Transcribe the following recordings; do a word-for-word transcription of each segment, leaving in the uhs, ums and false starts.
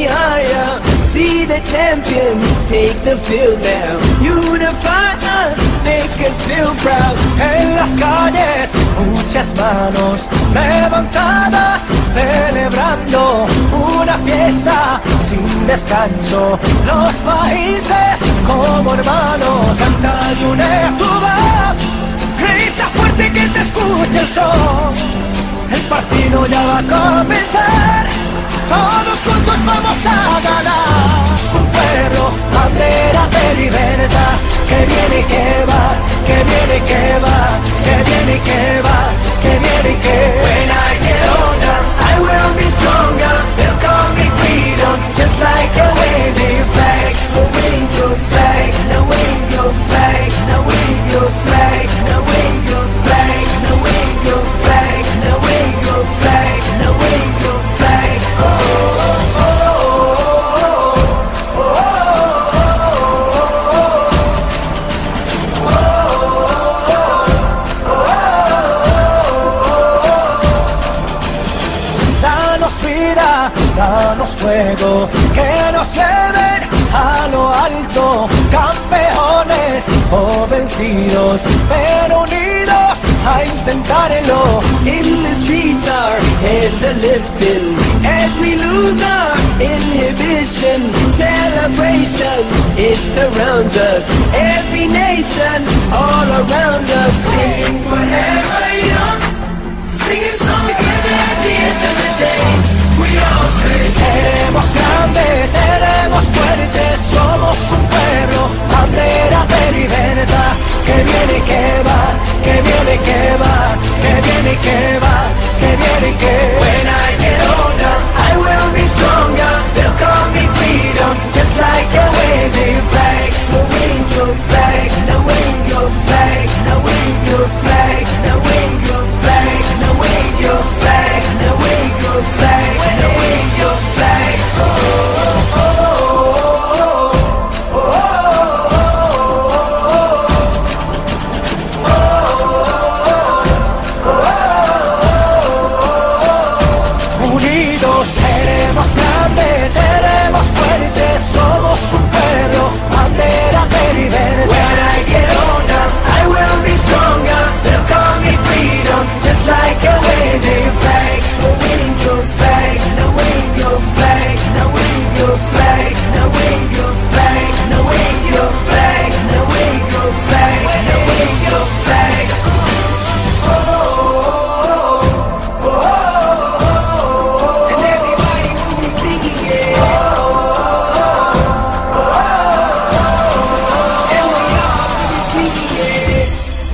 me higher. See the champions take the field now. Unify us, make us feel proud. En las calles, muchas manos levantadas, celebrando una fiesta sin descanso. Los países como hermanos, canta y une tu voz. Grita fuerte que te escuche el sol. El partido ya va a comenzar. Todos juntos vamos a ganar. Un perro, bandera de libertad. Que viene y que va, que viene y que va, que viene y que va, que viene y que va. When I get older, I will be stronger. They'll call me freedom, just like a waving flag. So wave your flag, now wave your flag, now wave your flag, now wave your flag, now wave your flag, now wave your flag, now wave your flag. Oh, oh, oh, oh, oh, Danos vida, danos fuego, que nos lleven a lo alto, campeones o vencidos, pero unidos a intentarlo. in the streets our heads are lifting as we lose our inhibition. Celebration, it surrounds us. Every nation, all around us. Sing forever young, singing songs together at the end of the day. We all say, Seremos grandes, seremos fuertes, somos un pueblo, bandera de libertad. Que viene y que va, que viene y que va, que viene y que va, que viene y que va. when I get older, I will be stronger. They'll call me freedom, just like a waving flag. So wave your flag, now wave your flag, now wave your flag, now wave your flag, now wave your flag, now wave your flag, now wave your flag. Oh, oh, oh, oh, oh, Unidos seremos grandes, seremos fuertes, somos un pueblo, bandera de libertad. when I get older, I will be stronger. They'll call me freedom, just like a waving flag. So wave your flag, now wave your flag, now wave your flag, now wave your flag, now wave your flag, now wave your flag, now wave your flag. Oh, oh, oh, oh, oh, and everybody will be singing it. Oh, oh, oh, oh, and we all will be singing it.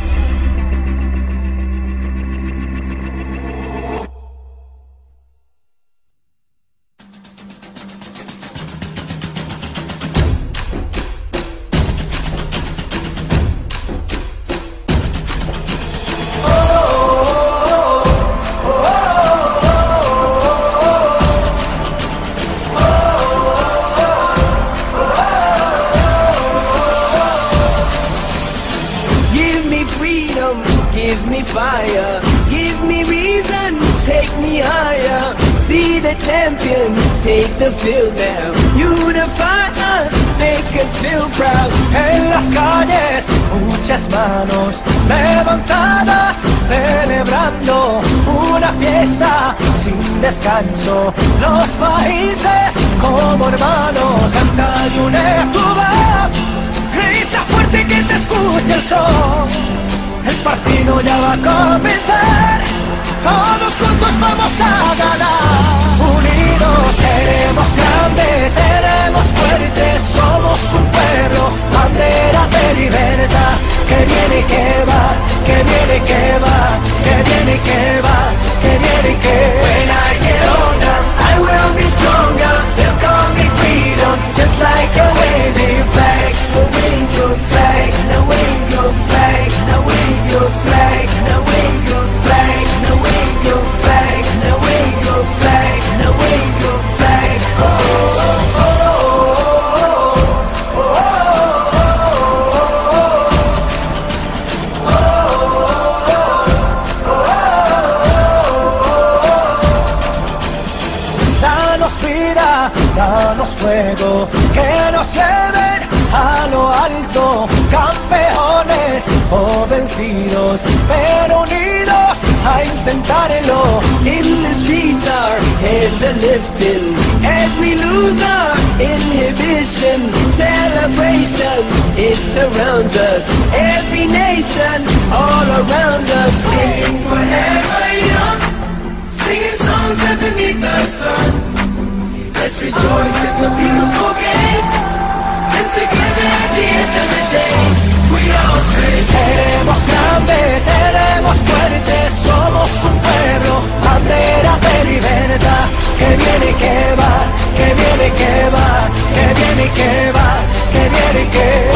Give me freedom, give me fire, give me reason, take me higher. See the champions take the field now. Unify us, make us feel proud. En las calles, muchas manos levantadas, celebrando una fiesta sin descanso. Los países como hermanos, canta y une tu voz. Grita fuerte que te escuche el sol. El partido ya va a comenzar. Todos juntos vamos a ganar. Unidos seremos grandes, seremos fuertes, somos un pueblo, bandera de libertad. Que viene y que va, que viene y que va, que viene y que va, que viene y que va. When I get older, I will be stronger. They'll call me freedom, just like a waving flag. So wave your flag, now wave your flag, now wave your flag, now wave your flag, now wave your flag, now wave your flag, now wave your flag. Oh. danos fuego, que nos lleven a lo alto, campeones o vencidos, pero unidos a intentarlo. In the streets our heads are lifting as we lose our inhibition. Celebration, it surrounds us, every nation, all around us. Sing forever young, singing songs underneath the sun. Let's rejoice in the beautiful game, and together at the end of the day, we all say, seremos grandes, seremos fuertes, somos un pueblo, bandera de libertad, que viene y que va, que viene y que va, que viene y que va, que viene y que va.